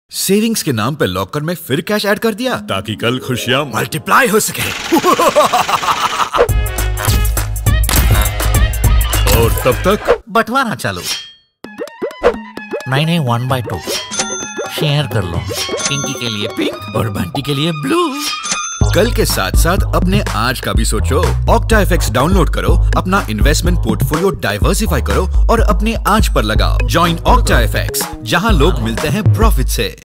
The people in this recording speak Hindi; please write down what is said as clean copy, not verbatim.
सेविंग्स के नाम पे लॉकर में फिर कैश ऐड कर दिया ताकि कल खुशियां मल्टीप्लाई हो सके। और तब तक बंटवारा चालू। नहीं 1/2 शेयर कर लो। पिंकी के लिए पिंक और बंटी के लिए ब्लू। कल के साथ साथ अपने आज का भी सोचो। OctaFX डाउनलोड करो, अपना इन्वेस्टमेंट पोर्टफोलियो डाइवर्सिफाई करो और अपने आज पर लगाओ। ज्वाइन OctaFX, जहां लोग मिलते हैं प्रॉफिट से।